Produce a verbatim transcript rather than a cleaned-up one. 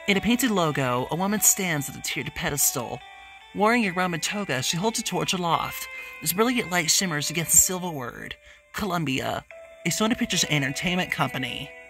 In a painted logo, a woman stands at a tiered pedestal. Wearing a Roman toga, she holds a torch aloft. This brilliant light shimmers against the silver word, Columbia, a Sony Pictures Entertainment company.